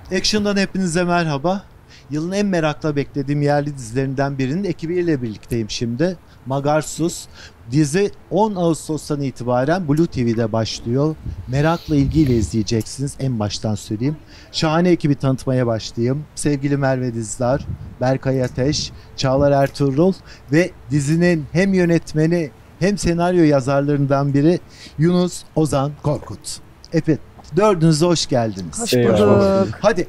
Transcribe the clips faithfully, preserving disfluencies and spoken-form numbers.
Action'dan hepinize merhaba. Yılın en merakla beklediğim yerli dizilerinden birinin ekibiyle birlikteyim şimdi. Magarsus. Dizi on Ağustos'tan itibaren Blue T V'de başlıyor. Merakla ilgiyle izleyeceksiniz, en baştan söyleyeyim. Şahane ekibi tanıtmaya başlayayım. Sevgili Merve Dizdar, Berkay Ateş, Çağlar Ertuğrul ve dizinin hem yönetmeni hem senaryo yazarlarından biri Yunus Ozan Korkut. Evet, dördünüze hoş geldiniz. Hoş bulduk. Hadi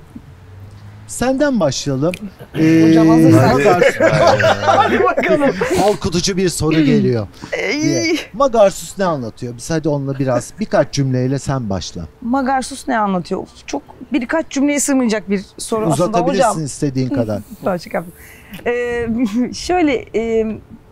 senden başlayalım. Ee, Hocam hazırsan. Magarsus- Hadi bakalım. Korkutucu bir soru geliyor. diye. Magarsus ne anlatıyor? Biz hadi onunla biraz birkaç cümleyle sen başla. Magarsus ne anlatıyor? Çok birkaç cümleye sığmayacak bir soru aslında Uzatabilirsin hocam. istediğin kadar. Tamam, çıkardım. Ee, şöyle e,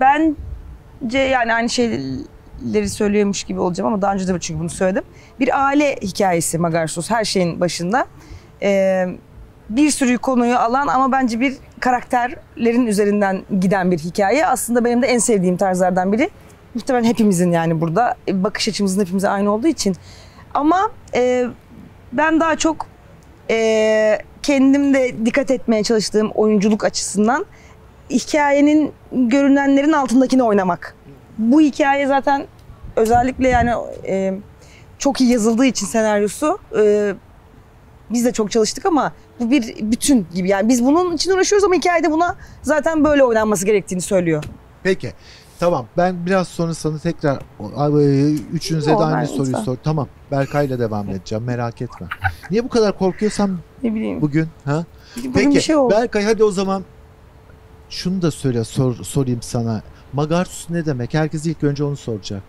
bence yani aynı şeyleri söylüyormuş gibi olacağım ama daha önce de çünkü bunu söyledim. Bir aile hikayesi Magarsus her şeyin başında. Ee, bir sürü konuyu alan ama bence bir karakterlerin üzerinden giden bir hikaye. Aslında benim de en sevdiğim tarzlardan biri. Muhtemelen hepimizin yani burada bakış açımızın hepimize aynı olduğu için. Ama e, ben daha çok e, kendimde dikkat etmeye çalıştığım oyunculuk açısından hikayenin görünenlerin altındakini oynamak. Bu hikaye zaten özellikle yani e, çok iyi yazıldığı için senaryosu e, biz de çok çalıştık ama bu bir bütün gibi. Yani biz bunun için uğraşıyoruz ama hikayede buna zaten böyle oynanması gerektiğini söylüyor. Peki. Tamam. Ben biraz sonra sana tekrar üçünüze Yo, de aynı ben soruyu lütfen. sor. Tamam. Berkay'la devam edeceğim. Merak etme. Niye bu kadar korkuyorsan Ne bileyim. bugün? Ha? Bugün Peki. bir şey oldu. Berkay hadi o zaman şunu da söyle sor, sorayım sana. Magarsus ne demek? Herkes ilk önce onu soracak.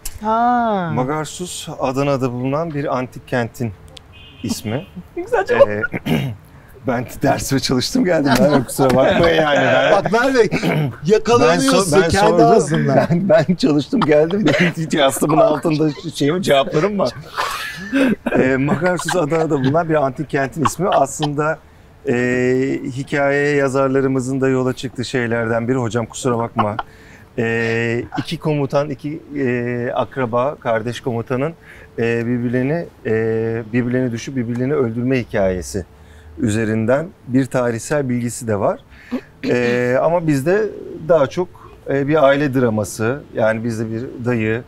Ha. Magarsus Adana'da bulunan bir antik kentin ismi. Güzel cevap. Ee, ben dersime çalıştım geldim. Ben kusura bakmayın yani. Ben, Bak Merve yakalanıyorsun ben, so- ben kendi sordum. ağzından. Ben, ben çalıştım geldim. Benim yastığımın altında şeyim, cevaplarım var. Ee, Magarsus Adana'da bulunan bir antik kentin ismi. Aslında e, hikaye yazarlarımızın da yola çıktığı şeylerden biri. Hocam kusura bakma. E, iki komutan, iki e, akraba, kardeş komutanın e, birbirlerini e, birbirlerini düşüp birbirlerini öldürme hikayesi üzerinden bir tarihsel bilgisi de var. E, ama bizde daha çok e, bir aile draması, yani bizde bir dayı.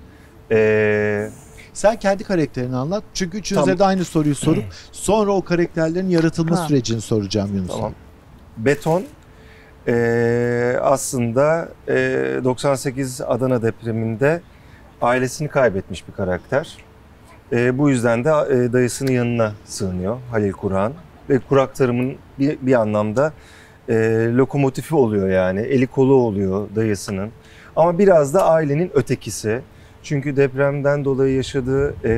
E, Sen kendi karakterini anlat. Çünkü üçünüze Tamam. de aynı soruyu sorup sonra o karakterlerin yaratılma Ha. sürecini soracağım Yunus'a. Tamam. Beton e, aslında e, doksan sekiz Adana depreminde ailesini kaybetmiş bir karakter. E, bu yüzden de e, dayısının yanına sığınıyor Halil Kur'an. Ve Kurak Tarım'ın bir, bir anlamda e, lokomotifi oluyor yani. Eli kolu oluyor dayısının. Ama biraz da ailenin ötekisi. Çünkü depremden dolayı yaşadığı e,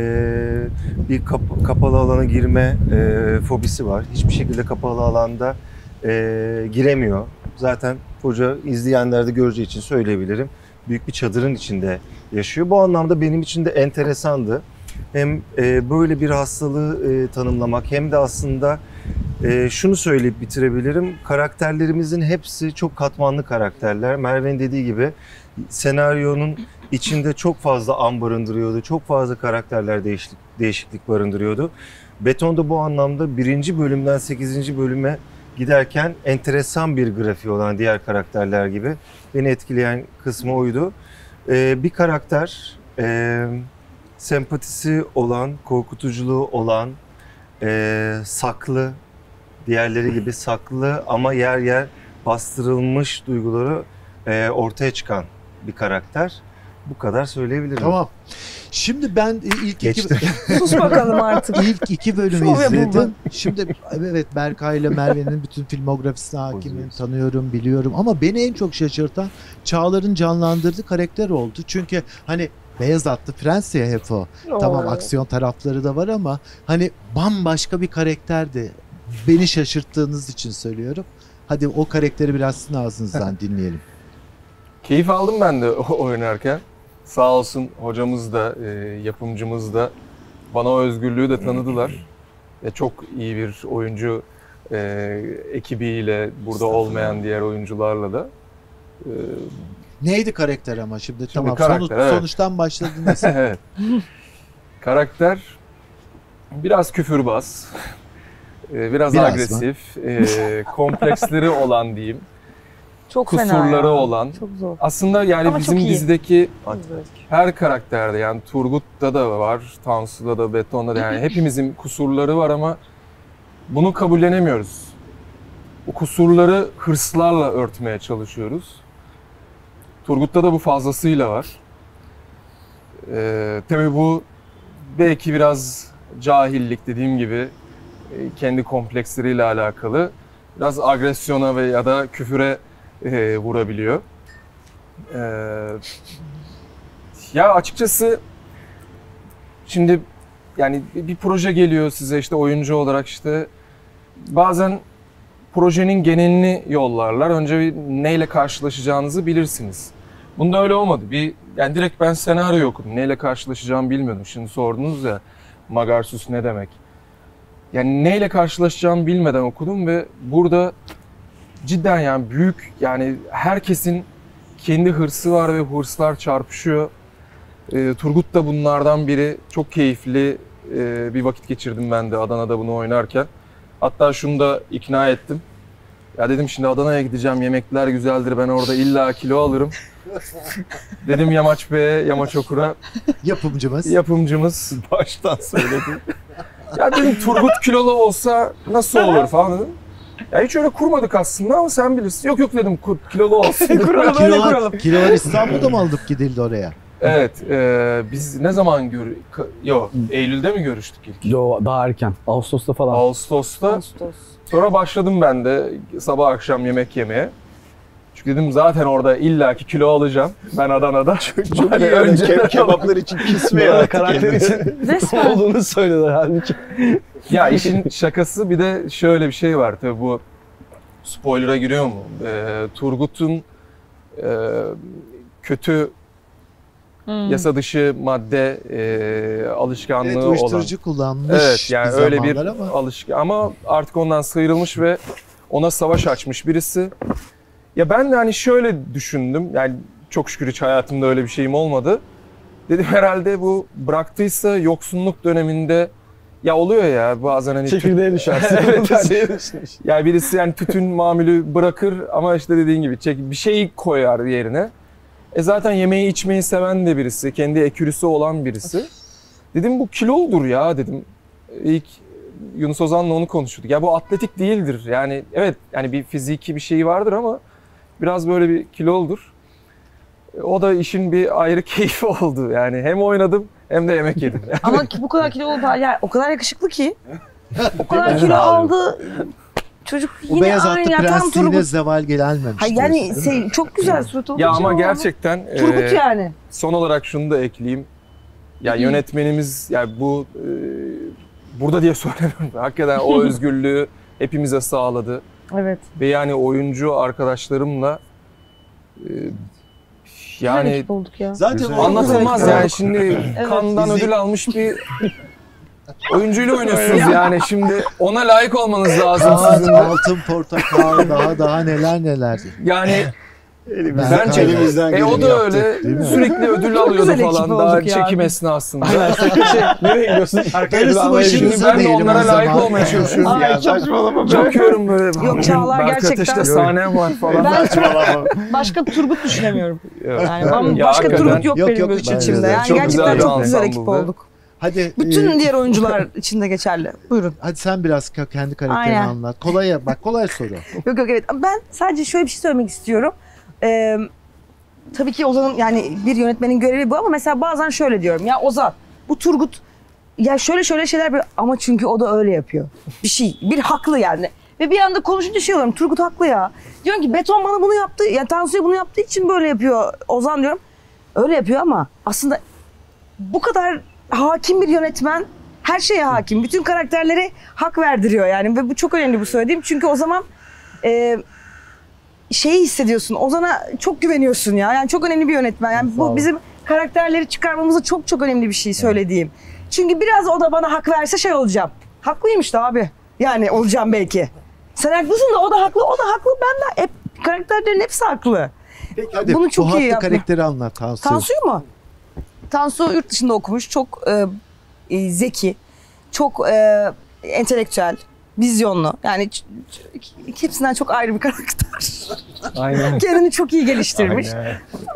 bir kap- kapalı alana girme e, fobisi var. Hiçbir şekilde kapalı alanda e, giremiyor. Zaten hoca izleyenler de göreceği için söyleyebilirim. Büyük bir çadırın içinde yaşıyor. Bu anlamda benim için de enteresandı. Hem e, böyle bir hastalığı e, tanımlamak hem de aslında e, şunu söyleyip bitirebilirim. Karakterlerimizin hepsi çok katmanlı karakterler. Merve'nin dediği gibi senaryonun içinde çok fazla an barındırıyordu. Çok fazla karakterler değişiklik, değişiklik barındırıyordu. Beton'da bu anlamda birinci bölümden sekizinci bölüme giderken enteresan bir grafiği olan diğer karakterler gibi beni etkileyen kısmı oydu. E, bir karakter e, sempatisi olan, korkutuculuğu olan, e, saklı, diğerleri gibi saklı ama yer yer bastırılmış duyguları e, ortaya çıkan bir karakter. Bu kadar söyleyebilirim. Tamam. Şimdi ben ilk iki, Geçti. Sus bakalım artık. ilk iki bölümü Şov yapıldı. izledim. Şimdi evet Berkay ile Merve'nin bütün filmografisine hakimim, Bozuyoruz. tanıyorum, biliyorum. Ama beni en çok şaşırtan Çağlar'ın canlandırdığı karakter oldu. Çünkü hani beyaz atlı prens ya hep o. Tamam aksiyon tarafları da var ama hani bambaşka bir karakterdi. Beni şaşırttığınız için söylüyorum. Hadi o karakteri biraz sizin ağzınızdan dinleyelim. Keyif aldım ben de o- oynarken. Sağ olsun hocamız da, e, yapımcımız da bana o özgürlüğü de tanıdılar. E, çok iyi bir oyuncu e, ekibiyle, burada olmayan diğer oyuncularla da. E, Neydi karakter ama şimdi, tamam karakter, sonuç, evet. sonuçtan başladınız. evet. Karakter biraz küfürbaz. e, biraz, Biraz agresif, e, kompleksleri olan diyeyim, Çok fena kusurları ya. olan. Çok zor. Aslında yani Ama bizim çok iyi. dizideki Evet. her karakterde, yani Turgut'ta da var, Tansu'da da, Beton'da da, yani hepimizin kusurları var ama bunu kabullenemiyoruz. Bu kusurları hırslarla örtmeye çalışıyoruz. Turgut'ta da bu fazlasıyla var. Ee, tabii bu belki biraz cahillik, dediğim gibi e, kendi kompleksleriyle alakalı. Biraz agresyona ve ya da küfüre e, vurabiliyor. Ee, ya açıkçası şimdi yani bir bir proje geliyor size, işte oyuncu olarak, işte bazen projenin genelini yollarlar. Önce bir neyle karşılaşacağınızı bilirsiniz. Bunda öyle olmadı. Bir yani direkt ben senaryo okudum. Neyle karşılaşacağımı bilmiyordum. Şimdi sordunuz ya, Magarsus ne demek? Yani neyle karşılaşacağımı bilmeden okudum ve burada cidden yani büyük, yani herkesin kendi hırsı var ve hırslar çarpışıyor. Ee, Turgut da bunlardan biri. Çok keyifli e, bir vakit geçirdim ben de Adana'da bunu oynarken. Hatta şunu da ikna ettim. Ya dedim, şimdi Adana'ya gideceğim, yemekler güzeldir, ben orada illa kilo alırım. Dedim Yamaç Bey'e, Yamaç Okur'a, Yapımcımız. yapımcımız. Baştan söyledim. Ya dedim Turgut kilolu olsa nasıl olur falan dedim. Ya hiç öyle kurmadık aslında ama sen bilirsin. Yok yok dedim, kur- kilolu olsun. Kuralım öyle kuralım. Kilolar, kilolar İstanbul'da mı alıp gidildi oraya? Evet, e, biz ne zaman gör... Ka- Yok, Eylül'de mi görüştük ilk? Yo, daha erken. Ağustos'ta falan. Ağustos'ta. Ağustos. Sonra başladım ben de sabah akşam yemek yemeye. Çünkü dedim zaten orada illaki kilo alacağım ben Adana'da. Çok iyi öyle ke- kebaplar için pismeye Bana artık karakter kendini. için Resmen. olduğunu söyledi halbuki. Ya işin şakası, bir de şöyle bir şey var tabii, bu spoiler'a giriyor mu? Ee, Turgut'un e, kötü Hmm. yasa dışı madde e, alışkanlığı Evet, olan. uyuşturucu kullanmış Evet, yani bir öyle bir zamanlar ama. alışkan ama artık ondan sıyrılmış ve ona savaş açmış birisi. Ya ben de hani şöyle düşündüm, yani çok şükür hiç hayatımda öyle bir şeyim olmadı. Dedim herhalde bu bıraktıysa yoksunluk döneminde, ya oluyor ya bazen hani tüt- Çekirdeğe düşersin. Evet, Ben de şey- düşünmüştüm. yani birisi yani tütün mamülü bırakır ama işte dediğin gibi çek, bir şey koyar yerine. E zaten yemeği içmeyi seven de birisi, kendi ekürüsü olan birisi. Dedim bu kiloludur ya dedim. İlk Yunus Ozan'la onu konuşuyorduk. Ya bu atletik değildir. Yani evet, yani bir fiziki bir şeyi vardır ama biraz böyle bir kiloludur. O da işin bir ayrı keyfi oldu. Yani hem oynadım hem de yemek yedim. Ama ki bu kadar kilo oldu. Yani o kadar yakışıklı ki. O kadar kilo Sağ olun. aldı. Çocuk Bu yine beyaz aynı atlı ya. Tam prensliğine Turgut. zeval gelmemiş. Hayır yani diyorsun, değil mi? şey, çok güzel suratı olduğu Ya için ama o gerçekten Turgut e, yani. son olarak şunu da ekleyeyim. Ya yönetmenimiz, yani bu e, burada diye söylemiyorum. Hakikaten o özgürlüğü hepimize sağladı. Evet. Ve yani oyuncu arkadaşlarımla e, Yani yani ekip olduk ya. Zaten Güzel. o- anlatılmaz Güzel. yani, şimdi Cannes'dan Bizi- ödül almış bir oyuncuyla oynuyorsunuz yani, şimdi ona layık olmanız lazım Saat, sizin de. altın portakal, daha daha neler neler. Yani Elimizden, Bence- elimizden e, o geleni da yaptık. öyle değil mi? sürekli ödül Çok alıyordu güzel ekip falan olduk daha ya. çekim esnasında. Aynen, sakın şey, nereye gidiyorsun? Darısı Şimdi başınıza ben de diyelim o onlara layık zaman. olmaya çalışıyorum. Ya saçmalama be. Bakıyorum böyle. Yok, Çağlar Berk gerçekten- Ateş'te sahnem var falan. Ben Saçmalama. başka Turgut düşünemiyorum. Yok. Yani ben- Ya başka hakikaten- Turgut yok, Yok, benim yok, bu bence de. içimde. Yani Çok gerçekten güzel bir çok güzel ekip ensemble'dı. olduk. Hadi Bütün e, diğer oyuncular için de geçerli. Buyurun. hadi sen biraz ka- kendi karakterini Aynen. anlat. Kolay bak, kolay soru. Yok yok evet. Ben sadece şöyle bir şey söylemek istiyorum. Ee, tabii ki Ozan'ın, yani bir yönetmenin görevi bu ama mesela bazen şöyle diyorum. Ya Ozan, bu Turgut ya şöyle şöyle şeyler yapıyor ama çünkü o da öyle yapıyor. Bir şey, bir haklı yani. Ve bir anda konuşunca şey oluyorum. Turgut haklı ya. Diyorum ki Beton bana bunu yaptı. Ya Tansu'ya bunu yaptığı için böyle yapıyor. Ozan diyorum. Öyle yapıyor ama aslında bu kadar hakim bir yönetmen her şeye hakim. Bütün karakterlere hak verdiriyor yani. Ve bu çok önemli bu söylediğim. Çünkü o zaman e, şeyi hissediyorsun. Ozan'a çok güveniyorsun ya. Yani çok önemli bir yönetmen. Yani Sağ bu ol. bizim karakterleri çıkarmamızda çok çok önemli bir şey söylediğim. Çünkü biraz o da bana hak verse şey olacağım. Haklıymış da abi. Yani olacağım belki. Sen haklısın da o da haklı, o da haklı. Ben de hep karakterlerin hepsi haklı. Peki hadi Bunu çok bu iyi hatta yaptı. karakteri anlat Tansu. Tansu'yu mu? Tansu yurt dışında okumuş. Çok e, e, zeki, çok e, entelektüel, vizyonlu. Yani ç- ç- hepsinden çok ayrı bir karakter. Aynen. Kendini çok iyi geliştirmiş. Aynen.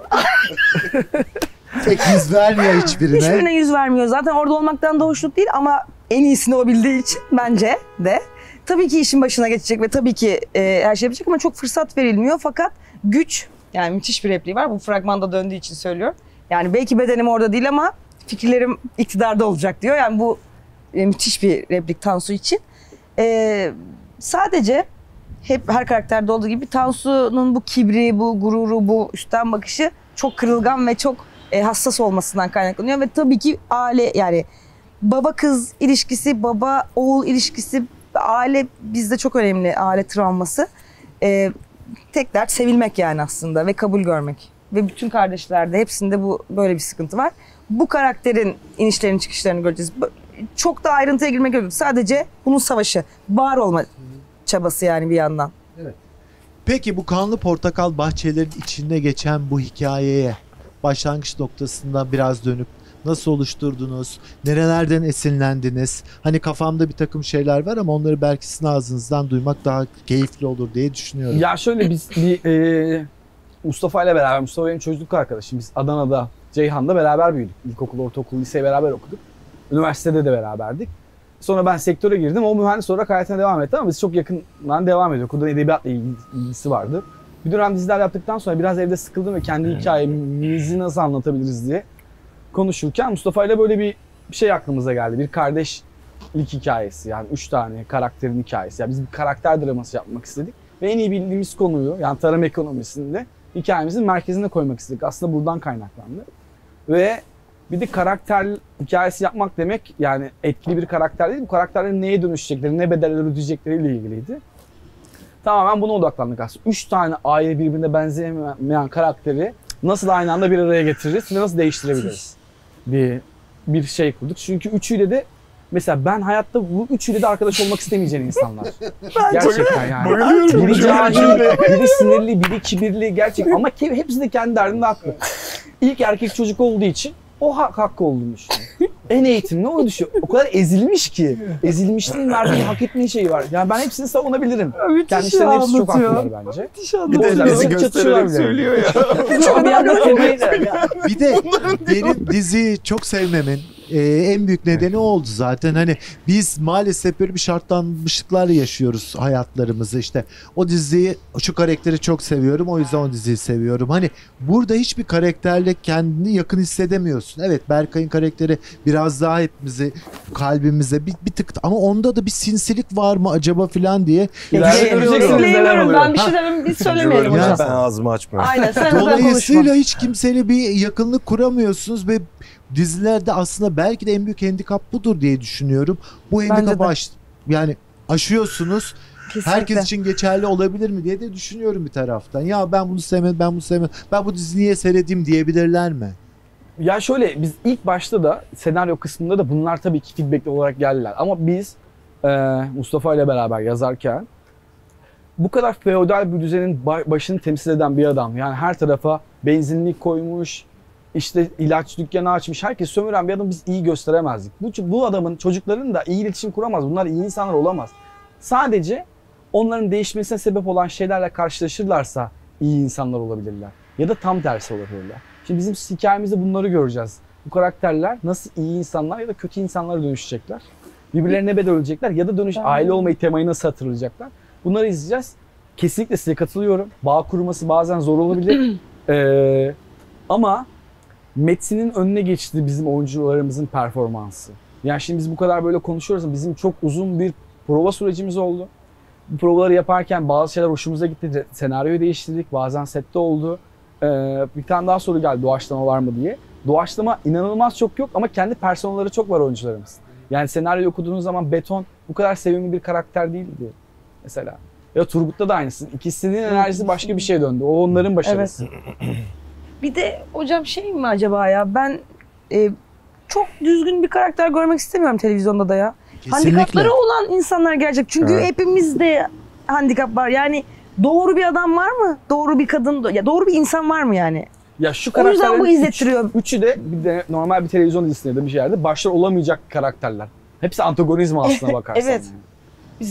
Tek yüz vermiyor hiçbirine. Hiçbirine yüz vermiyor. Zaten orada olmaktan da hoşnut değil ama en iyisini o bildiği için bence de. Tabii ki işin başına geçecek ve tabii ki e, her şey yapacak ama çok fırsat verilmiyor. Fakat güç, yani müthiş bir repliği var. Bu fragmanda döndüğü için söylüyorum. Yani belki bedenim orada değil ama fikirlerim iktidarda olacak diyor. Yani bu e, müthiş bir replik Tansu için. E, sadece hep her karakterde olduğu gibi Tansu'nun bu kibri, bu gururu, bu üstten bakışı çok kırılgan ve çok e, hassas olmasından kaynaklanıyor. Ve tabii ki aile, yani baba kız ilişkisi, baba oğul ilişkisi, aile bizde çok önemli, aile travması. E, tek dert sevilmek yani aslında ve kabul görmek. Ve bütün kardeşlerde hepsinde bu böyle bir sıkıntı var. Bu karakterin inişlerini çıkışlarını göreceğiz. Çok da ayrıntıya girmek yok. Sadece bunun savaşı, var olma çabası yani bir yandan. Peki bu kanlı portakal bahçelerin içinde geçen bu hikayeye başlangıç noktasında biraz dönüp nasıl oluşturdunuz? Nerelerden esinlendiniz? Hani kafamda bir takım şeyler var ama onları belki sizin ağzınızdan duymak daha keyifli olur diye düşünüyorum. Ya şöyle biz bir e, Mustafa ile beraber, Mustafa benim çocukluk arkadaşım. Biz Adana'da, Ceyhan'da beraber büyüdük. İlkokul, ortaokul, liseyi beraber okuduk. Üniversitede de beraberdik. Sonra ben sektöre girdim. O mühendis olarak hayatına devam etti ama biz çok yakından devam ediyoruz. Okulda edebiyatla ilgisi vardı. Bir dönem diziler yaptıktan sonra biraz evde sıkıldım ve kendi hikayemizi nasıl anlatabiliriz diye konuşurken Mustafa ile böyle bir şey aklımıza geldi. Bir kardeşlik hikayesi, yani üç tane karakterin hikayesi. Yani biz bir karakter draması yapmak istedik ve en iyi bildiğimiz konuyu, yani tarım ekonomisinde hikayemizin merkezine koymak istedik. Aslında buradan kaynaklandı. Ve bir de karakter hikayesi yapmak demek, yani etkili bir karakter değil, bu karakterlerin neye dönüşecekleri, ne bedeller ödeyecekleriyle ilgiliydi. Tamamen buna odaklandık aslında. Üç tane ayrı birbirine benzemeyen karakteri nasıl aynı anda bir araya getiririz ve nasıl değiştirebiliriz bir bir şey kurduk. Çünkü üçüyle de mesela ben hayatta bu üçüyle de arkadaş olmak istemeyeceğim insanlar. Gerçekten yani. Biri cahil, biri sinirli, biri kibirli gerçekten ama hepsi de kendi derdinde haklı. İlk erkek çocuk olduğu için o hak hakkı olduğunu düşünüyor. En eğitimli o düşüyor. O kadar ezilmiş ki. Ezilmişliğin verdiği hak etme şeyi var. Yani ben hepsini savunabilirim. Kendi işlerinde hepsi çok haklılar bence. Bir de bizi göstererek söylüyor ya. Ama bir yandan sevmeyi de. Bir de benim diziyi çok sevmemin e, en büyük nedeni o oldu zaten. Hani biz maalesef böyle bir şartlanmışlıklar yaşıyoruz hayatlarımızı. İşte o diziyi, şu karakteri çok seviyorum, o yüzden o diziyi seviyorum. Hani burada hiçbir karakterle kendini yakın hissedemiyorsun. Evet, Berkay'ın karakteri biraz daha hepimizi kalbimize bir, bir tık, ama onda da bir sinsilik var mı acaba filan diye Göreceksiniz neler oluyor. Ben bir şey demem, biz söylemeyelim Ya. hocam. Ben ağzımı açmıyorum. Aynen, sen özel konuşma. Dolayısıyla hiç kimseyle bir yakınlık kuramıyorsunuz ve dizilerde aslında belki de en büyük handikap budur diye düşünüyorum. Bu Bence handikapı de. aş, yani aşıyorsunuz. Kesinlikle. Herkes için geçerli olabilir mi diye de düşünüyorum bir taraftan. Ya ben bunu sevmedim, ben bunu sevmedim. Ben bu diziyi niye seyredeyim diyebilirler mi? Ya şöyle, biz ilk başta da senaryo kısmında da bunlar tabii ki feedback olarak geldiler. Ama biz e, Mustafa ile beraber yazarken bu kadar feodal bir düzenin başını temsil eden bir adam. Yani her tarafa benzinlik koymuş, işte ilaç dükkanı açmış, herkes sömüren bir adam biz iyi gösteremezdik. Bu, bu adamın çocukların da iyi iletişim kuramaz. Bunlar iyi insanlar olamaz. Sadece onların değişmesine sebep olan şeylerle karşılaşırlarsa iyi insanlar olabilirler. Ya da tam tersi olabilirler. Şimdi bizim hikayemizde bunları göreceğiz. Bu karakterler nasıl iyi insanlar ya da kötü insanlara dönüşecekler. Birbirlerine bedel ölecekler ya da dönüş aile olmayı, temayı nasıl hatırlayacaklar. Bunları izleyeceğiz. Kesinlikle size katılıyorum. Bağ kurması bazen zor olabilir. ee, ama Metin'in önüne geçti bizim oyuncularımızın performansı. Yani şimdi biz bu kadar böyle konuşuyoruz ama bizim çok uzun bir prova sürecimiz oldu. Bu provaları yaparken bazı şeyler hoşumuza gitti. Senaryoyu değiştirdik. Bazen sette oldu. Ee, bir tane daha soru geldi, doğaçlama var mı diye. Doğaçlama inanılmaz çok yok ama kendi personelleri çok var oyuncularımız. Yani senaryo okuduğunuz zaman Beton bu kadar sevimli bir karakter değildi mesela. Ya Turgut'ta da aynısı. İkisinin enerjisi başka bir şeye döndü. O onların başarısı. Evet. Bir de hocam şey mi acaba ya, ben e, çok düzgün bir karakter görmek istemiyorum televizyonda da ya. Kesinlikle. Handikapları olan insanlar gerçek. Çünkü Evet. hepimizde handikap var. Yani doğru bir adam var mı? Doğru bir kadın, ya doğru bir insan var mı yani? Ya şu O yüzden bu karakterlerin izlettiriyor. Üç, üçü de bir de normal bir televizyon dizisinde de bir yerde başlar olamayacak karakterler. Hepsi antagonizm aslına bakarsan. Evet. Yani. Biz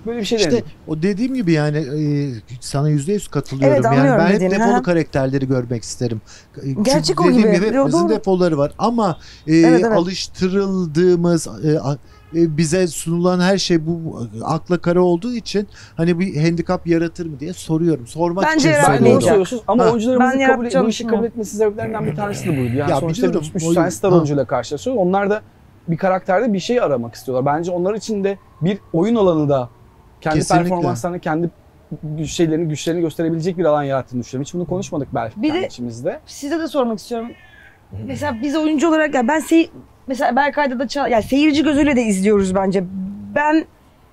Böyle bir şey İşte denedik. o dediğim gibi yani e, sana yüzde yüz katılıyorum. Evet, yani anlıyorum ben hep dediğini, defolu ha. karakterleri görmek isterim. Çünkü Gerçek o dediğim gibi. gibi Yo, hepimizin doğru. defoları var ama e, Evet, evet. alıştırıldığımız e, a- e, bize sunulan her şey bu akla kara olduğu için hani bir handikap yaratır mı diye soruyorum. Sormak Bence için yaratmayacak. Ben doğru soruyorum. söylüyorsunuz ama Ha. oyuncularımızın Ben kabul, yaratacağım bu işi kabul düşünüyorum. etmesi sebeplerinden bir tanesi de buydu. Yani Ya sonuçta biliyorum, üç o- tane star ha. oyuncuyla karşılaşıyor. Onlar da bir karakterde bir şey aramak istiyorlar. Bence onlar için de bir oyun alanı da kendi Kesinlikle. performanslarını, kendi güç- şeylerini, güçlerini gösterebilecek bir alan yarattığını düşünüyorum. Hiç bunu konuşmadık belki Bir kendi de- içimizde. Size de sormak istiyorum. Mesela biz oyuncu olarak ya ben sey mesela Berkay'da da çal yani seyirci gözüyle de izliyoruz bence. Ben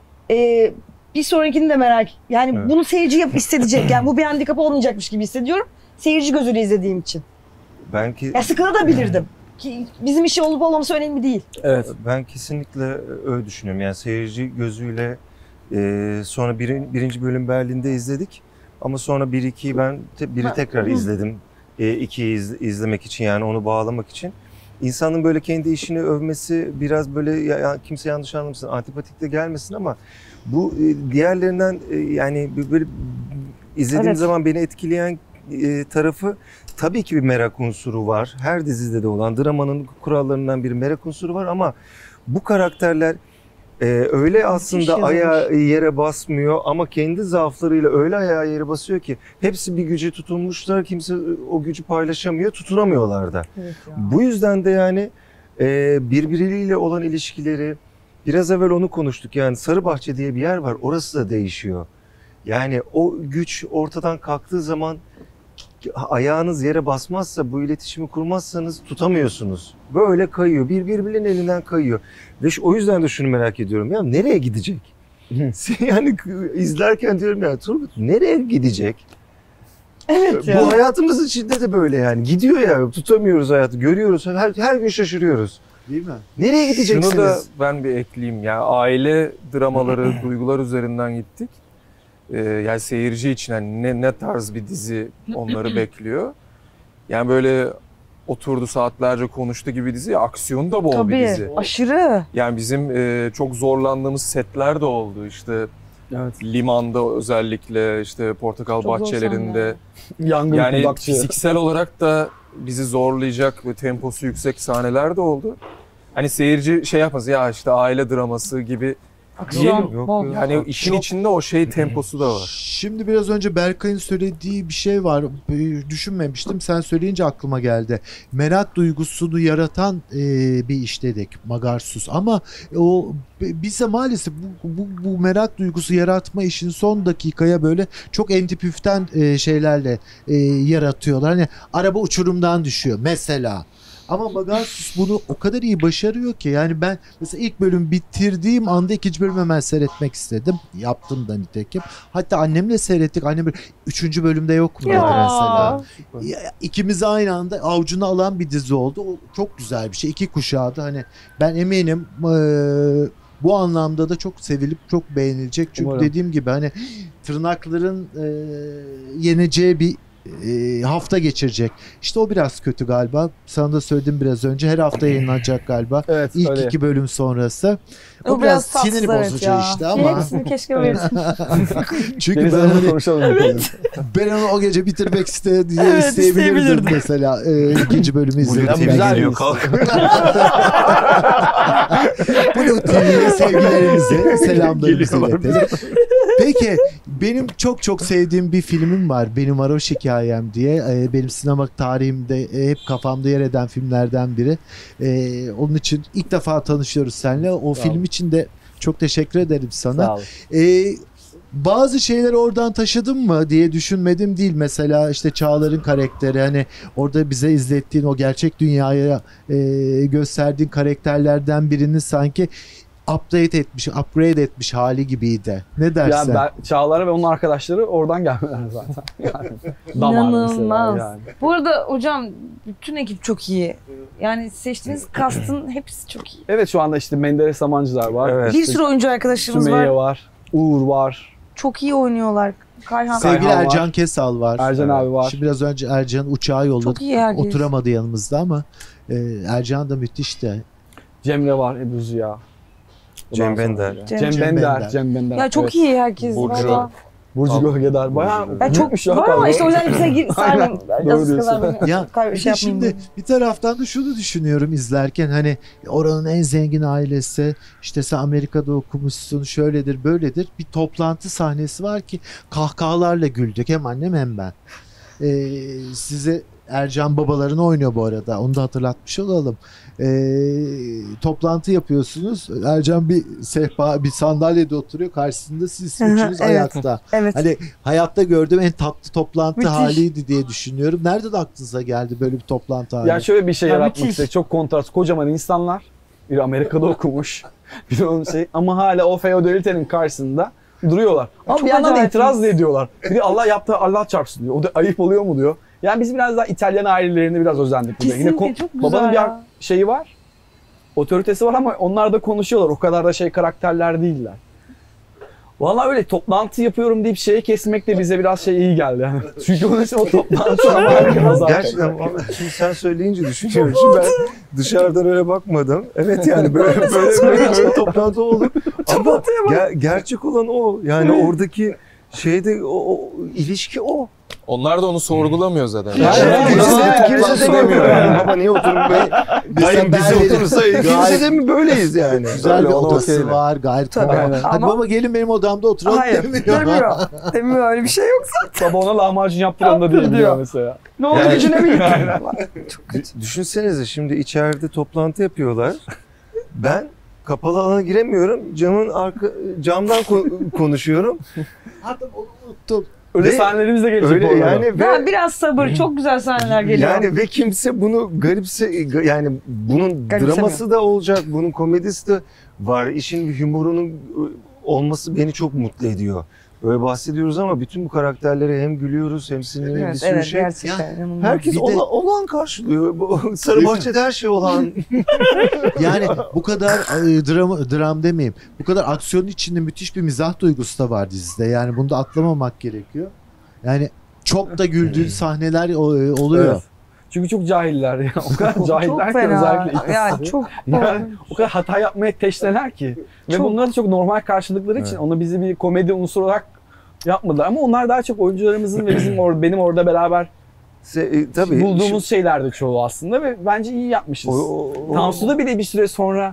e, bir sonrakini de merak yani Evet. bunu seyirci yap hissedecek yani bu bir handikap olmayacakmış gibi hissediyorum. Seyirci gözüyle izlediğim için. Ben ki Ya sıkılabilirdim. Ki bizim işi olup olmaması önemli değil. Evet. ben kesinlikle öyle düşünüyorum. Yani seyirci gözüyle e, sonra birin, birinci bölüm Berlin'de izledik. Ama sonra bir ikiyi ben te, biri Ha, tekrar hı. izledim. E, ikiyi iz- izlemek için yani onu bağlamak için. İnsanın böyle kendi işini övmesi biraz böyle ya, ya kimse yanlış anlamasın, antipatik de gelmesin ama bu e, diğerlerinden e, yani böyle izlediğim Evet. zaman beni etkileyen e, tarafı tabii ki bir merak unsuru var. Her dizide de olan dramanın kurallarından bir merak unsuru var ama bu karakterler e, öyle aslında yazılmış. ayağı yere basmıyor ama kendi zaaflarıyla öyle ayağı yere basıyor ki hepsi bir güce tutunmuşlar. Kimse o gücü paylaşamıyor, tutunamıyorlar da. Evet ya. Bu yüzden de yani e, birbirleriyle olan ilişkileri biraz evvel onu konuştuk. Yani Sarıbahçe diye bir yer var. Orası da değişiyor. Yani o güç ortadan kalktığı zaman ayağınız yere basmazsa, bu iletişimi kurmazsanız tutamıyorsunuz. Böyle kayıyor. Bir birbirinin elinden kayıyor. Ve şu- o yüzden de şunu merak ediyorum. Ya nereye gidecek? Yani izlerken diyorum ya Turgut nereye gidecek? Evet ya. Bu hayatımız içinde de böyle yani. Gidiyor ya, tutamıyoruz hayatı. Görüyoruz. Her, her gün şaşırıyoruz. Değil mi? Nereye gideceksiniz? Şunu da ben bir ekleyeyim. Yani aile dramaları, duygular üzerinden gittik. Ee, yani seyirci için hani ne, ne tarz bir dizi onları bekliyor. Yani böyle oturdu saatlerce konuştu gibi dizi, aksiyon da bol bir Tabii dizi. aşırı. Yani bizim e, çok zorlandığımız setler de oldu. İşte Evet. limanda özellikle işte portakal Çok zor bahçelerinde. Yangın Yani kundakçı. fiziksel olarak da bizi zorlayacak ve temposu yüksek sahneler de oldu. Hani seyirci şey yapmaz ya işte aile draması gibi. Aksiyon Yok, bol. yok. Yani işin Çok- içinde o şey temposu da var. Şimdi biraz önce Berkay'ın söylediği bir şey var. Ee, Düşünmemiştim. Sen söyleyince aklıma geldi. Merak duygusunu yaratan e, bir iş dedik Magarsus. Ama o bize maalesef bu, bu, bu merak duygusu yaratma işin son dakikaya böyle çok entipüften e, şeylerle e, yaratıyorlar. Hani araba uçurumdan düşüyor mesela. Ama Magarsus bunu o kadar iyi başarıyor ki yani ben mesela ilk bölüm bitirdiğim anda ikinci bölümü hemen seyretmek istedim. Yaptım da nitekim. Hatta annemle seyrettik. Annem böyle üçüncü bölümde yok mu dedi mesela. Ya, İkimizi aynı anda avucuna alan bir dizi oldu. O çok güzel bir şey. İki kuşağı da hani ben eminim eee, bu anlamda da çok sevilip çok beğenilecek. Çünkü Umarım. dediğim gibi hani tırnakların eee, yeneceği bir eee, hafta geçirecek. İşte o biraz kötü galiba. Sana da söyledim biraz önce. Her hafta yayınlanacak galiba. Evet, İlk öyle. iki bölüm sonrası. O, O biraz, biraz tatsız, sinir evet bozucu ya. işte Ya ama hepsini keşke böyle. çünkü Deniz ben Hanım'la hani konuşalım. ben onu o gece bitirmek iste, Evet, isteyebilirdim isteyebilirdim. mesela e, ikinci bölümü Blue izledim. T V güzel geliyor bir kalk. Blue T V'ye sevgilerimizi, selamlarımızı Geliyorlar iletelim. Peki benim çok çok sevdiğim bir filmim var. Benim Varoş Hikayem diye. E, benim sinema tarihimde e, hep kafamda yer eden filmlerden biri. E, onun için ilk defa tanışıyoruz seninle. O Sağ film ol. için de çok teşekkür ederim sana. Sağ olun. Ee, bazı şeyleri oradan taşıdım mı diye düşünmedim değil. Mesela işte Çağlar'ın karakteri hani orada bize izlettiğin o gerçek dünyaya e, gösterdiğin karakterlerden birini sanki update etmiş, upgrade etmiş hali gibiydi. Ne dersin? Ya ben, Çağlar'a ve onun arkadaşları oradan gelmeler zaten. Yani, damar mesela İnanılmaz. yani. Bu arada hocam bütün ekip çok iyi. Yani seçtiğiniz kastın hepsi çok iyi. Evet şu anda işte Menderes Samancılar var. Evet. Bir sürü oyuncu arkadaşlarımız Sümeyye var. var. Uğur var. Çok iyi oynuyorlar. Kayhan Sevgili Kayhan var. Ercan Kesal var. Ercan abi var. Şimdi biraz önce Ercan uçağa yolladık. çok iyi herkes. Oturamadı yanımızda ama e, Ercan da müthişti. Cemre var. Ebu Ziya. Cem Bender. Cem- Cem, Cem Bender. Bender. Cem Bender. Ya çok evet. iyi herkes Burcu. valla. Burcu Tamam. Gölgedar. Bayağı Ben çok büyükmüş ya var ama kadro. işte o yüzden bize gir Aynen, sarmayayım. doğru Az diyorsun. kadar beni Ya kay- bir şey de şimdi yapmayayım. bir taraftan da şunu düşünüyorum izlerken hani oranın en zengin ailesi işte sen Amerika'da okumuşsun şöyledir böyledir bir toplantı sahnesi var ki kahkahalarla güldük hem annem hem ben. Ee, size Ercan babaların oynuyor bu arada onu da hatırlatmış olalım. Ee, toplantı yapıyorsunuz Ercan bir sehpa bir sandalyede oturuyor karşısında siz Hı hı, üçünüz evet. ayakta. Evet. Hani hayatta gördüğüm en tatlı toplantı Müthiş. haliydi diye düşünüyorum. Nereden aklınıza geldi böyle bir toplantı hali? Ya şöyle bir şey Ya yaratmak müthiş. istedik. Çok kontrast. Kocaman insanlar. Biri Amerika'da okumuş. Biri onun şey. Ama hala o feodalitenin karşısında duruyorlar. Ama Çok bir yandan da acayip. itiraz da ediyorlar. Biri Allah yaptı Allah çarpsın diyor. O da ayıp oluyor mu diyor. Yani biz biraz daha İtalyan ailelerine biraz özendik burada. Yine Kesinlikle ko- çok güzel babanın bir ya. şeyi var. Otoritesi var ama onlar da konuşuyorlar. O kadar da şey karakterler değiller. Vallahi öyle toplantı yapıyorum deyip şeyi kesmek de bize biraz şey iyi geldi yani. Çünkü onun için o toplantı ama harika zaten. Gerçekten ama şimdi sen söyleyince düşünüyorum. Şimdi ben dışarıdan öyle bakmadım. Evet yani böyle böyle, böyle, böyle toplantı olur. Ama ger- gerçek olan o. Yani oradaki şeyde o, o ilişki o. Onlar da onu sorgulamıyor zaten. Yani Yani kimse kimse de- de, kimse de kimse demiyor de- yani. Baba niye oturup böyle dayım bize Berlin'in oturursa ikimiz de mi böyleyiz yani? Güzel bir Öyle, ona odası okeyler. var gayet Tabii. tamam. Aynen. Hadi Ama- baba gelin benim odamda oturalım Hayır. demiyor. Demiyor. Demiyor öyle bir şey yok. Baba ona lahmacun yaptır onu da Yaptır diyebiliyor diyor. mesela. Ne oldu Yani- gücüne mi gittin? Çok kötü. Dü- Düşünsenize şimdi içeride toplantı yapıyorlar. Ben kapalı alana giremiyorum. Camın arka camdan ko- konuşuyorum. Adam onu unuttum. Öyle Ve sahnelerimiz de gelecek bu Öyle arada. yani ve Ya biraz sabır. Çok güzel sahneler geliyor. yani ve kimse bunu garipse yani bunun Garipsemiyor. draması da olacak, bunun komedisi de var. İşin bir humorunun olması beni çok mutlu ediyor. Böyle bahsediyoruz ama bütün bu karakterlere hem gülüyoruz hem sinirli bir evet, sürü evet şey. gerçekten. inanılmaz. Herkes Bir de- ola- olan karşılıyor. Bu Sarıbahçe'de her şey olan. Yani bu kadar e, dram, dram demeyeyim. Bu kadar aksiyonun içinde müthiş bir mizah duygusu da var dizide. Yani bunu da atlamamak gerekiyor. Yani çok da güldüğün sahneler o- e, oluyor. Evet. Çünkü çok cahiller ya. O kadar cahiller Çok ki fena. özellikle ikisi. Yani çok Yani o kadar hata yapmaya teşneler ki. Ve Çok. bunları çok normal karşılıkları için Evet. onu bizi bir komedi unsuru olarak yapmadılar. Ama onlar daha çok oyuncularımızın ve bizim or benim orada beraber Se- e, tabii. bulduğumuz şeylerdi çoğu aslında ve bence iyi yapmışız. O- o- o- Tansu'da bile bir süre sonra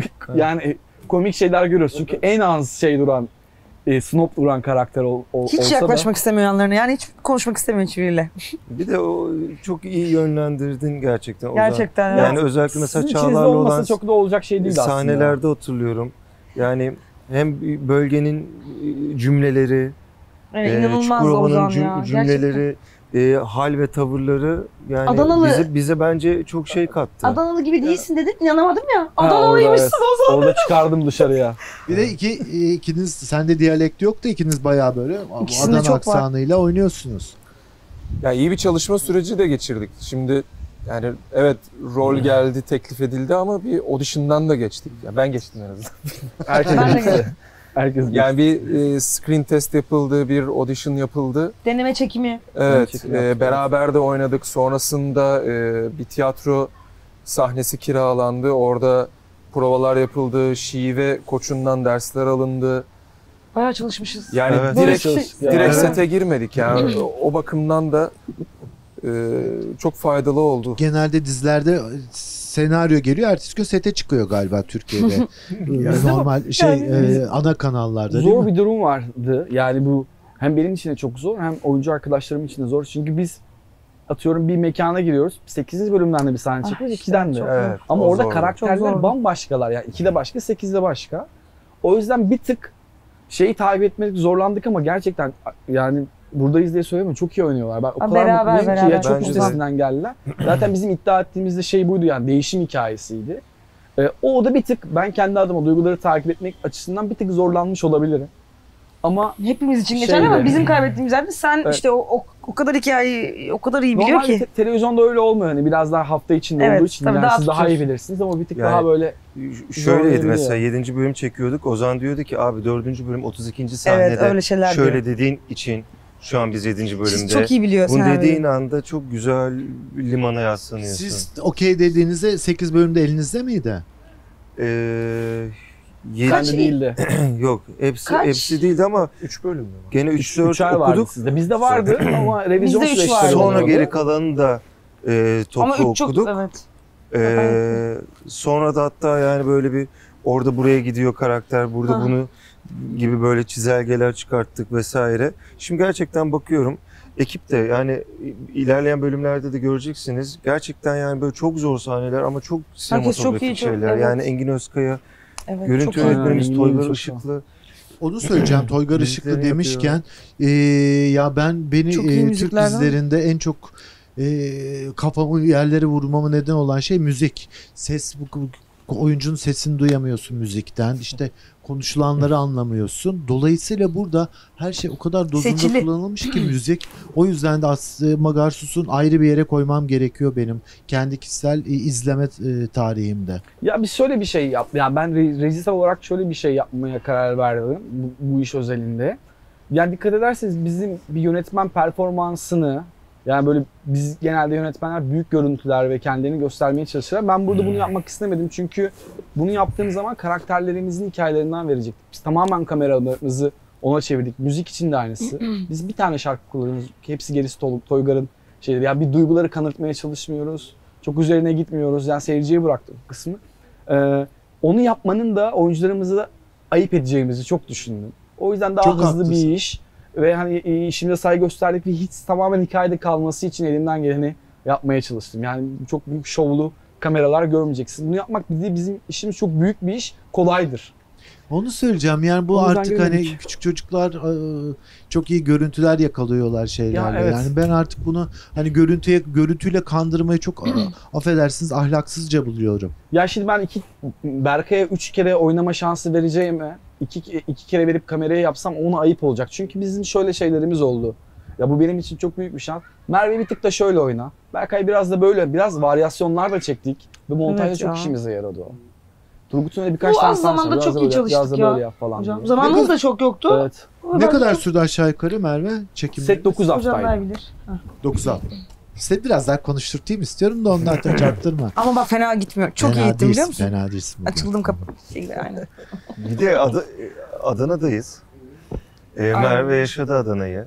yani komik şeyler görüyoruz. Çünkü en az şey duran, e, snob duran karakter ol, ol, hiç olsa yaklaşmak istemiyor yanlarına. Yani hiç konuşmak istemiyor hiçbiriyle. Bir de o çok iyi yönlendirdin gerçekten. Ozan. Gerçekten. Yani Yani özellikle mesela sizin içinizde Çağlar'la olmasa olan çok da olacak şey değil aslında. sahnelerde hatırlıyorum. Yani hem bölgenin e, cümleleri, yani e, inanılmaz Çukurova'nın Ozan cüm- ya. Gerçekten. cümleleri, e, hal ve tavırları yani Adanalı- bize bize bence çok şey kattı. Adanalı gibi değilsin dedin. İnanamadım ya. Ha, orada, Adanalıymışsın evet. Ozan. Orada çıkardım dışarıya. Bir de iki, ikiniz sende diyalekt yok da ikiniz bayağı böyle İkisinde Adana çok var. aksanıyla oynuyorsunuz. Ya iyi bir çalışma süreci de geçirdik. Şimdi yani evet rol geldi, teklif edildi ama bir audition'dan da geçtik. Ya ben geçtim en azından. Herkes Ben de geçti. Herkes geçti. Yani bir e, screen test yapıldı, bir audition yapıldı. Deneme çekimi. Evet, çekim e, yaptık. beraber de oynadık. Sonrasında e, bir tiyatro sahnesi kiralandı. Orada provalar yapıldı. Şive koçundan dersler alındı. Bayağı çalışmışız. Yani Evet. direkt Böyle şey- direkt Evet. sete girmedik yani. O- o bakımdan da e, çok faydalı oldu. Genelde dizilerde senaryo geliyor, ertesi gün sete çıkıyor galiba Türkiye'de. Yani normal şey e, ana kanallarda değil Zor mi? bir durum vardı. Yani bu hem benim için de çok zor hem oyuncu arkadaşlarım için de zor. Çünkü biz atıyorum bir mekana giriyoruz. sekizinci bölümden de bir sahne Ah, çekiyoruz. işte, ikiden de. çok Evet. Ama o orada zordu. Çok karakterler zordu. bambaşkalar. Yani ikide başka, sekizde başka. O yüzden bir tık şeyi takip etmek zorlandık ama gerçekten yani buradayız diye söylemiyorum. Çok iyi oynuyorlar. Ben o Ha, kadar beraber, mutluyum ki beraber. ya çok Bence de. üstesinden geldiler. Zaten bizim iddia ettiğimiz de şey buydu yani değişim hikayesiydi. Ee, o da bir tık ben kendi adıma duyguları takip etmek açısından bir tık zorlanmış olabilirim. Ama Hepimiz için Şeyde- geçerli ama bizim kaybettiğimiz yerde sen Evet. işte o, o, o kadar hikayeyi o kadar iyi biliyor normalde ki. te- televizyonda öyle olmuyor. Hani biraz daha hafta içinde Evet, olduğu için tabii yani daha siz daha iyi tutuyorsun. bilirsiniz ama bir tık Yani- daha böyle Şöyleydi Zorlayabiliyor. mesela yedinci bölüm çekiyorduk. Ozan diyordu ki abi dördüncü bölüm otuz ikinci sahnede Evet öyle şeyler şöyle diyor. dediğin için şu an biz yedinci bölümde. Siz çok iyi biliyor Bunu sen. dediğin anda çok güzel limana yaslanıyorsun. Siz okey dediğinizde sekiz bölümde elinizde miydi? Ee, Yedi- Sen de değildi. Yok hepsi Kaç? hepsi değildi ama Üç bölüm mü var? gene üç dört Üçer vardı okuduk. sizde. Bizde vardı ama revizyon Bizde üç süreçleri vardı. Sonra oluyordu. geri kalanını da e, Ama toplu üç çok okuduk. evet. Ee, sonra da hatta yani böyle bir orada buraya gidiyor karakter, burada Ha. bunu gibi böyle çizelgeler çıkarttık vesaire. Şimdi gerçekten bakıyorum ekip de yani ilerleyen bölümlerde de göreceksiniz. Gerçekten yani böyle çok zor sahneler ama çok sinematografik iyi, çok- şeyler. evet. Yani Engin Özkaya, Evet, görüntü çok iyi. yönetmenimiz Aynen, Toygar çok Işıklı. Onu söyleyeceğim Toygar Işıklı Müziklerini demişken eee, ya ben beni Çok iyi eee, Türk müzikler var. dizilerinde en çok eee, kafamı yerlere vurmama neden olan şey müzik. Ses bu bu- oyuncunun sesini duyamıyorsun müzikten. İşte konuşulanları anlamıyorsun. Dolayısıyla burada her şey o kadar dozunda Seçili. kullanılmış ki müzik. O yüzden de aslında Magarsus'un ayrı bir yere koymam gerekiyor benim kendi kişisel e, izleme e, tarihimde. Ya biz şöyle bir şey yap. Yani ben re- rejisör olarak şöyle bir şey yapmaya karar verdim bu, bu iş özelinde. Yani dikkat ederseniz bizim bir yönetmen performansını, yani böyle biz genelde yönetmenler büyük görüntüler ve kendilerini göstermeye çalışırlar. Ben burada bunu yapmak istemedim çünkü bunu yaptığım zaman karakterlerimizin hikayelerinden verecektik. Biz tamamen kameramızı ona çevirdik. Müzik için de aynısı. Biz bir tane şarkı kullanıyoruz. Hepsi gerisi Tol- Toygar'ın şeyleri. Yani bir duyguları kanırtmaya çalışmıyoruz. Çok üzerine gitmiyoruz. Yani seyirciye bıraktık bu kısmı. Ee, onu yapmanın da oyuncularımızı da ayıp edeceğimizi çok düşündüm. O yüzden daha Çok hızlı haklısın. bir iş ve hani e, işimde saygı gösterdik ve hiç tamamen hikayede kalması için elimden geleni yapmaya çalıştım. Yani çok büyük şovlu kameralar görmeyeceksiniz. Bunu yapmak bizim, bizim işimiz çok büyük bir iş, kolaydır. Onu söyleyeceğim yani bu O yüzden artık hani göremedik. küçük çocuklar e, çok iyi görüntüler yakalıyorlar şeylerle. Ya evet. Yani ben artık bunu hani görüntüye görüntüyle kandırmayı çok a- affedersiniz ahlaksızca buluyorum. Ya şimdi ben iki Berkay'a üç kere oynama şansı vereceğime iki, iki kere verip kameraya yapsam ona ayıp olacak. Çünkü bizim şöyle şeylerimiz oldu. Ya bu benim için çok büyük bir şans. Merve bir tık da şöyle oyna. Berkay biraz da böyle, biraz varyasyonlar da çektik. Ve montajda Evet çok ya. işimize yaradı o. Turgut'un öyle birkaç Bu tane az sahne var. zamanda Biraz çok da iyi böyle yap, çalıştık biraz da ya. böyle yap falan Hocam diye. zamanımız da çok yoktu. Evet. Ne kadar sürdü aşağı yukarı Merve çekim? Set dokuz Hocamlar haftaydı. bilir. dokuz hafta. Size biraz daha konuşturtayım istiyorum da ondan da çarptırma. Ama bak fena gitmiyor. Çok Fena iyi gittim biliyor değilsin, musun? Fena değilsin. bugün. Açıldım kapı. Şeyle aynı. Bir de Ad- Adana'dayız. Ee, Merve yaşadı Adana'yı.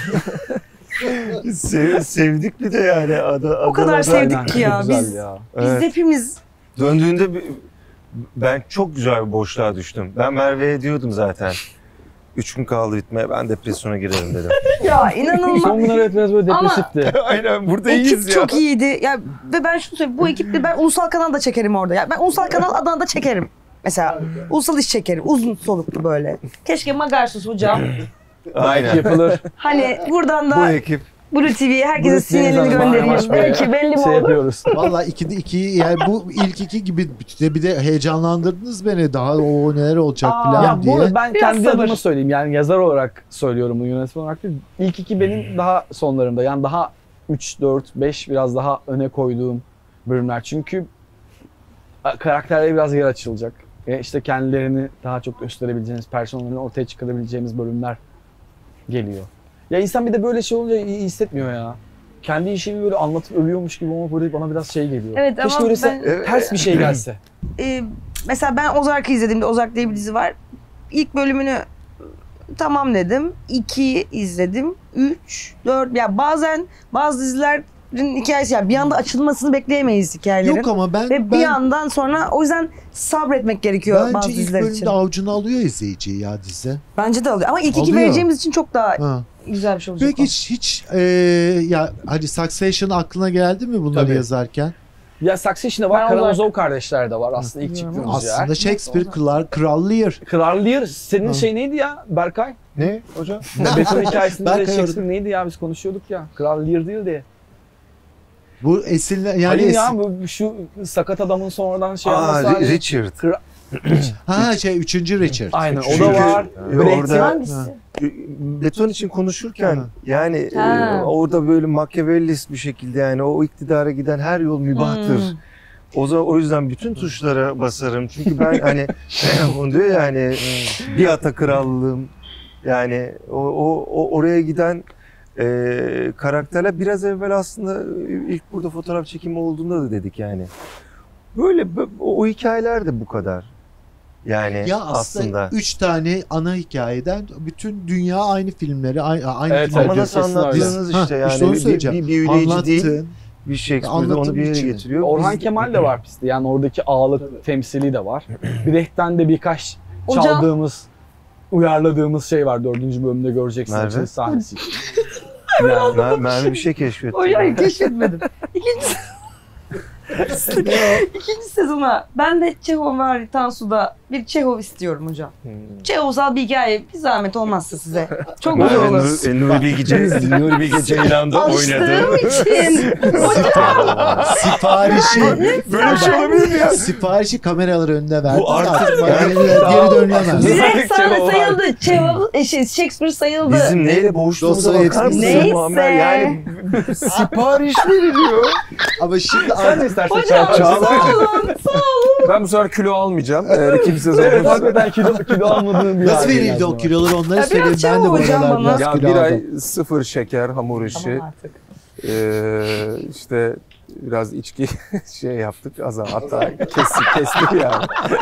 Sev- sevdik bir de yani Ada, O kadar Adana'da- sevdik Aynen, ki ya, güzel biz- ya. Biz Evet. hepimiz Döndüğünde bir- ben çok güzel bir boşluğa düştüm. Ben Merve'ye diyordum zaten. Üç gün kaldı bitmeye, ben depresyona girerim dedim. ya inanılmaz. Son günler evet biraz böyle Ama- depresifti. Aynen burada Ekip iyiyiz ya. çok iyiydi. Ya ve ben şunu söyleyeyim. Bu ekiple ben ulusal kanal da çekerim orada. Ya ben ulusal kanal Adana'da çekerim. Mesela ulusal iş çekerim. Uzun soluklu böyle. Keşke Magarsuz hocam. Aynen. Yapılır. Hani buradan Bu da ekip Blue T V'ye herkese Blue sinyalini T V'ye göndereyim. Yavaş böyle Belki belli mi şey olur? yapıyoruz. Valla ikide iki yani bu ilk iki gibi bir de, bir de heyecanlandırdınız beni daha o neler olacak Aa, falan Ya bu diye. arada ben Biraz kendi sabır. adıma söyleyeyim, yani yazar olarak söylüyorum, bu yönetmen olarak değil. İlk iki benim daha sonlarımda, yani daha üç, dört, beş biraz daha öne koyduğum bölümler. Çünkü karakterlere biraz yer açılacak. E işte kendilerini daha çok gösterebileceğiniz, personellerini ortaya çıkarabileceğimiz bölümler geliyor. Ya insan bir de böyle şey olunca iyi hissetmiyor ya. Kendi işini böyle anlatıp övüyormuş gibi olmak böyle bana biraz şey geliyor. Evet, Keşke ama öyleyse ben- ters bir şey gelse. Ee, mesela ben Ozark'ı izlediğimde, Ozark diye bir dizi var. İlk bölümünü tamam dedim. iki izledim. üç, dört. Ya bazen bazı dizilerin hikayesi, yani bir anda açılmasını bekleyemeyiz hikayelerin. Yok ama ben, Ve bir ben yandan sonra o yüzden sabretmek gerekiyor bazı bence ilk diziler bölümde için. avucuna alıyor izleyiciyi ya dizi. Bence de alıyor. Ama ilk iki Alıyor. vereceğimiz için çok daha Ha. güzel bir şey olacak. Peki hiç, hiç e, ya hani Succession aklına geldi mi bunları Tabii. yazarken? Ya Succession'da var, Ben Karamazov kardeşler de var aslında ilk Bilmiyorum. çıktığımız yer. Aslında Shakespeare Kral, Kral Lear. Kral Lear, senin Ha. şey neydi ya Berkay? ne hocam? Beton hikayesinde de Berkay Shakespeare neydi ya, biz konuşuyorduk ya. Kral Lear değil de. Bu esinle yani Hayır esin, ya, bu şu sakat adamın sonradan şey Aa, yapması. Ri- hali- Richard. ha şey üçüncü Richard. Aynen, o Çünkü- da var. e, Brecht'in- orada Hangisi? beton için konuşurken Ha. yani e, Ha. orada böyle Machiavellist bir şekilde yani o iktidara giden her yol mübahtır. Hmm. O zaman o yüzden bütün tuşlara basarım. Çünkü ben hani onu diyor ya hani bir ata krallığım. Yani o, o, o oraya giden e, karakterler biraz evvel aslında ilk burada fotoğraf çekimi olduğunda da dedik yani. Böyle bö- o, o hikayeler de bu kadar. Yani Ya aslında, aslında. üç tane ana hikayeden bütün dünya aynı filmleri, aynı, aynı Evet, filmleri. Ama evet, nasıl kesin öyle. anlattığınız işte Ha, yani işte onu bir, bir, söyleyeceğim. bir büyüleyici değil. Anlattığın, Bir Shakespeare'de onu Anlatım bir yere biçimi. getiriyor. Orhan Biz- Kemal de var pistte. Yani oradaki ağalık temsili de var. Bilekten de birkaç Hocam. çaldığımız, uyarladığımız şey var. Dördüncü bölümde göreceksiniz. Merve? Açılış sahnesi. Mer- Merve bir şey keşfetti. O hayır keşfetmedim. İkinci, İkinci sezona ben de Çehov ve Tansu'da bir Çehov istiyorum hocam. Hmm. Çehovsal bir hikaye bir zahmet olmazsa size. Çok güzel Merve olur. Nur, e, Nuri Bilge, Nuri Bilge Ceylan'da oynadı. Alıştığım için. siparişi Böyle bir şey olabilir mi ya? siparişi kameralar önünde verdi. Bu artık Artık yani- geri dönülemez. Direkt sana Çehov var. sayıldı. Çehov, e, şey, Shakespeare sayıldı. Bizim neyle boğuştuğumuza bakar Dostoyevski. mısın Neyse. Muammer? Yani sipariş veriliyor. Ama şimdi Sen de istersen Hocam çal- çal- sağ olun, sağ olun. Ben bu sefer kilo almayacağım. Eğer ikinci sezon Evet, olursa. hakikaten kilo, kilo almadığın bir nasıl hali verildi yani o var. kiloları onları Ya söyleyeyim. biraz Ben de bu çabuk hocam aralar bana. biraz Ya kilo bir ay aldım. sıfır şeker, hamur işi. Tamam artık. Ee, işte biraz içki şey yaptık. Az hatta kestik, kestik yani.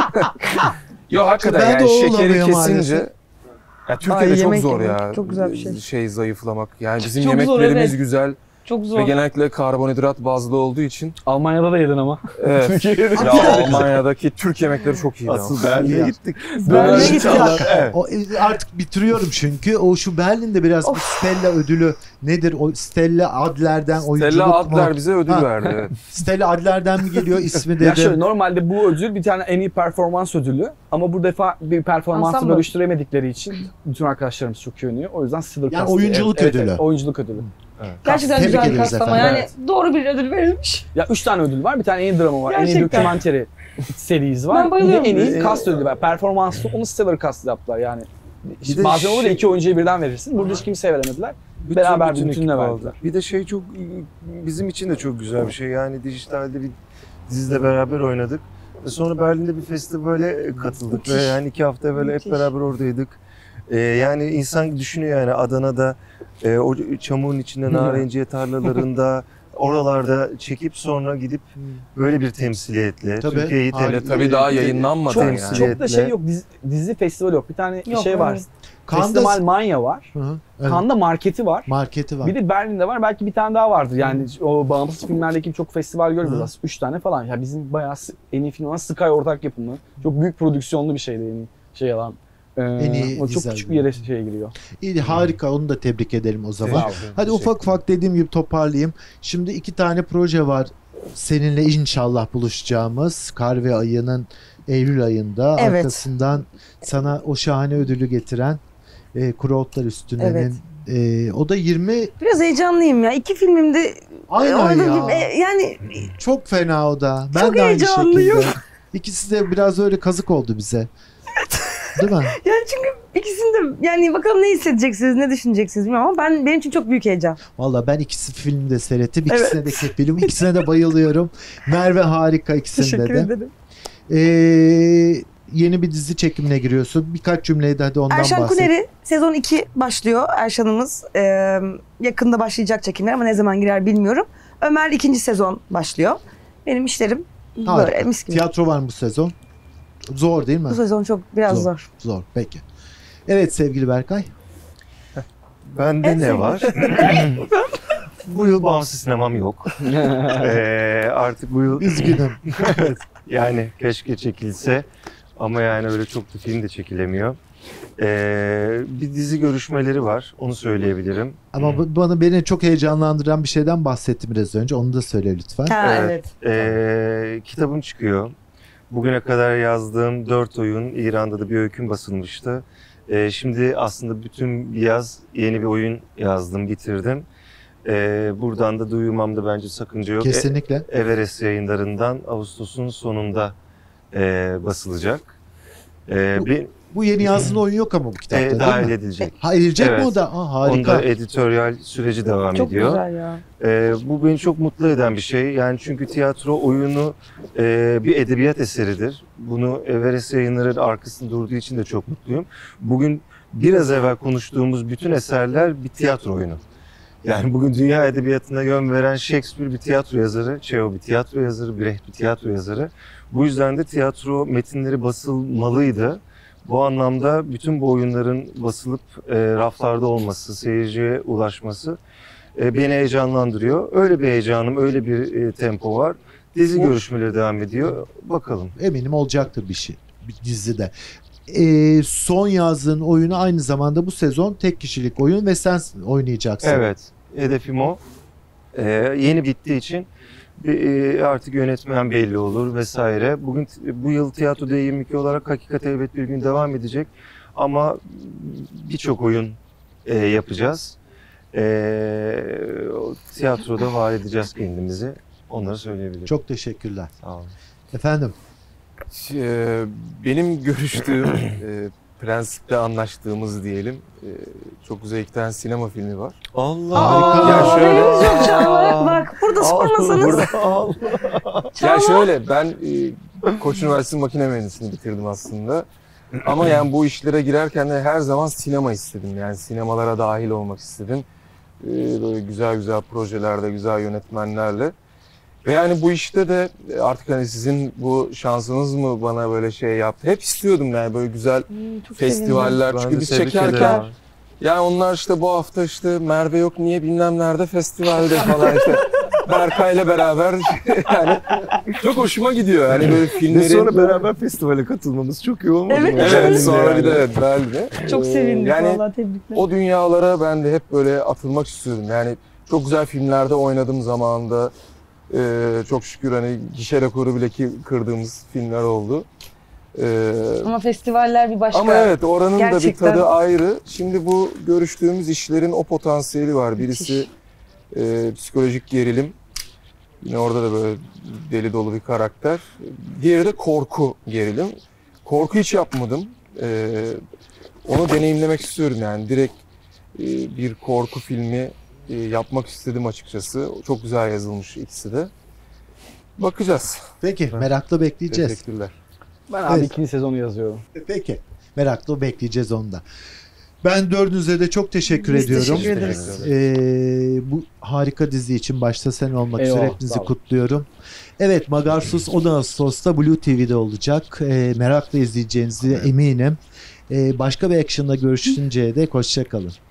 Yo hakikaten Ben de yani o şekeri olamıyor kesince maalesef. ya Türkiye'de Ay, çok yemek zor yemek ya. çok güzel bir şey. Şey zayıflamak. Yani bizim Çok zor, yemeklerimiz evet. güzel Çok ve zor. genellikle karbonhidrat bazlı olduğu için. Almanya'da da yedin ama. Evet. Türkiye'de Ya Almanya'daki Türk yemekleri çok iyi. Asıl ya. Berlin'e Ya. gittik. Berlin'e Bir gittik. dakika. Evet. O, e, artık bitiriyorum çünkü. O şu Berlin'de biraz bir Stella ödülü nedir? O Stella Adler'den oyunculuk Stella mu? Adler bize ödül Ha. verdi. Evet. Stella Adler'den mi geliyor ismi Ya şöyle dedim. normalde bu ödül bir tane en iyi performans ödülü ama bu defa bir performansı Ensemble. bölüştüremedikleri için bütün arkadaşlarımız çok iyi oynuyor. O yüzden Stiller Yani Cast- oyunculuk evet, ödülü. Evet, oyunculuk ödülü. Gerçekten Tebrik güzel bir ederiz kastlama. efendim. Yani doğru bir ödül verilmiş. Ya üç tane ödül var. Bir tane en iyi drama var. En iyi Gerçekten. dokümentary serisi var. Ben Bir de bayılıyorum. en iyi Ee, cast ödülü var. Performanslı onu Stiller Cast yaptılar yani. Bir de Bazen olur ya şey- iki oyuncuya birden verirsin. Burada hiç kimseye veremediler. Bütün- Beraber bütün bütünle ekip verdiler. aldı. Bir de şey çok bizim için de çok güzel bir şey. Yani dijitalde bir dizide beraber oynadık. Ve sonra Berlin'de bir festivale katıldık ve yani iki hafta böyle hep Müthiş. beraber oradaydık. Ee, yani insan düşünüyor yani Adana'da e, o çamurun içinde narenciye tarlalarında oralarda çekip sonra gidip böyle bir temsiliyetle Tabii. Türkiye'yi Harika. tem- Hele tabii daha yayınlanmadan Çok, yani. çok da şey yok. Dizi, dizi festivali yok. Bir tane Yok, şey var. evet. Festival Kanda Manya var. Hı hı, evet. Kanda marketi var. Marketi var. Bir de Berlin'de var. Belki bir tane daha vardır. Yani o bağımsız filmlerdeki çok festival görmüyoruz. Hı. Aslında üç tane falan. Ya bizim bayağı s- en iyi film olan Sky ortak yapımı. Çok büyük prodüksiyonlu bir şeydi en iyi şey alan. Ee, En iyi o çok dizi küçük bir yere şeye giriyor. İyi, harika, onu da tebrik edelim o zaman. Sağ ol. Hadi ufak ufak dediğim gibi toparlayayım. Şimdi iki tane proje var seninle inşallah buluşacağımız. Kar ve Ayı'nın Eylül ayında. Evet. Arkasından sana o şahane ödülü getiren e, Kuru Otlar Üstüne'nin. Evet. e, o da yirmi. Biraz heyecanlıyım ya. İki filmimde Aynen oynadım. ya. E, yani Çok fena o da. Ben Çok de aynı heyecanlıyım. şekilde. İkisi de biraz öyle kazık oldu bize. Değil mi? yani çünkü ikisinde yani bakalım ne hissedeceksiniz, ne düşüneceksiniz bilmiyorum ama ben benim için çok büyük heyecan. Valla ben ikisi filmi de seyrettim. İkisine de kefilim. İkisine de bayılıyorum. Merve harika ikisinde Teşekkür de. ederim. Ee, yeni bir dizi çekimine giriyorsun. Birkaç cümleyi de hadi ondan Erşan bahset. Kuneri sezon iki başlıyor. Erşan'ımız e, yakında başlayacak çekimler ama ne zaman girer bilmiyorum. Ömer ikinci sezon başlıyor. Benim işlerim Harika. böyle mis gibi. Tiyatro var mı bu sezon? Zor değil mi? Bu sezon çok biraz Zor. zor. Zor. Peki. Evet sevgili Berkay. Bende Evet. ne var? Bu yıl bağımsız sinemam yok. Ee, artık bu yıl Üzgünüm. yani keşke çekilse ama yani öyle çok da film de çekilemiyor. Ee, bir dizi görüşmeleri var, onu söyleyebilirim. Ama bu- bana beni çok heyecanlandıran bir şeyden bahsettim biraz önce. Onu da söyle lütfen. Ha, Evet. evet. Ee, kitabım çıkıyor. Bugüne kadar yazdığım dört oyun, İran'da da bir öyküm basılmıştı. Ee, şimdi aslında bütün bir yaz yeni bir oyun yazdım, bitirdim. Ee, buradan da duyurmamda bence sakınca yok. Kesinlikle. E- Everest yayınlarından Ağustos'un sonunda e, basılacak. Ee, Bu- bir Bu yeni yazdığın oyun yok ama bu kitapta e, değil dahil mi? edilecek. Ha, edilecek mi Evet. o da? Aa, harika. Onda editoryal süreci devam Çok ediyor. güzel ya. Ee, bu beni çok mutlu eden bir şey. Yani çünkü tiyatro oyunu e, bir edebiyat eseridir. Bunu Everest Yayınları arkasında durduğu için de çok mutluyum. Bugün biraz evvel konuştuğumuz bütün eserler bir tiyatro oyunu. Yani bugün dünya edebiyatına yön veren Shakespeare bir tiyatro yazarı, Chekhov bir tiyatro yazarı, Brecht bir tiyatro yazarı. Bu yüzden de tiyatro metinleri basılmalıydı. Bu anlamda bütün bu oyunların basılıp e, raflarda olması, seyirciye ulaşması e, beni heyecanlandırıyor. Öyle bir heyecanım, öyle bir e, tempo var. Dizi görüşmeleri devam ediyor. Bakalım. Eminim olacaktır bir şey. Bir dizide. Ee, son yazdığın oyunu aynı zamanda bu sezon tek kişilik oyun ve sen oynayacaksın. Evet. Hedefim o. Ee, yeni bittiği için e, artık yönetmen belli olur vesaire. Bugün bu yıl Tiyatro D yirmi iki olarak Hakikat Elbet Bir Gün devam edecek. Ama birçok oyun e, yapacağız. E, tiyatroda var edeceğiz kendimizi. Onları söyleyebilirim. Çok teşekkürler. Sağ olun. Efendim? Ee, Benim görüştüğüm, e, prensipte anlaştığımız diyelim, e, çok güzel iki tane sinema filmi var. Allah Aa, Ya şöyle- haberiniz yok canım. Bak burada sormasanız. Ya şöyle, ben e, Koç Üniversitesi Makine Mühendisliğini bitirdim aslında. Ama yani bu işlere girerken de her zaman sinema istedim. Yani sinemalara dahil olmak istedim. Ee, böyle güzel güzel projelerde, güzel yönetmenlerle. Ve yani bu işte de artık hani sizin bu şansınız mı bana böyle şey yaptı. Hep istiyordum yani böyle güzel Hmm, çok sevindim. festivaller. Ben Çünkü de biz tebrik çekerken ederim. yani onlar işte bu hafta işte Merve yok niye bilmem nerede festivalde falan işte. Berkay'la beraber yani çok hoşuma gidiyor. Hani böyle Ve filmlerin... sonra beraber festivale katılmamız çok iyi olmadı Evet. mı? Evet, Yani sonra bir de yani. evet, Berlin'de. Çok Ee, sevindim. Yani Vallahi tebrikler. o dünyalara ben de hep böyle atılmak istiyorum. Yani çok güzel filmlerde oynadım zamanında. Ee, çok şükür hani gişe rekoru bile ki kırdığımız filmler oldu. Ee, Ama festivaller bir başka. ama evet oranın da bir Gerçekten. tadı ayrı. Şimdi bu görüştüğümüz işlerin o potansiyeli var. Birisi Müthiş. e, psikolojik gerilim. Yine orada da böyle deli dolu bir karakter. Diğeri de korku gerilim. Korku hiç yapmadım. Ee, onu deneyimlemek istiyorum yani. Direkt e, bir korku filmi e, yapmak istedim açıkçası. Çok güzel yazılmış ikisi de. Bakacağız. Peki, merakla bekleyeceğiz. Teşekkürler. Ben abi Evet. ikinci sezonu yazıyorum. Peki, merakla bekleyeceğiz onu da. Ben dördünüze de çok teşekkür Biz ediyorum. teşekkür ederiz. Ee, bu harika dizi için başta sen olmak üzere Eyvallah, hepinizi sağ olun. kutluyorum. Evet, Magarsuz on Ağustos'ta Blue T V'de olacak. Ee, merakla izleyeceğinizi eminim. Ee, başka bir action'da görüşünceye dek hoşça kalın.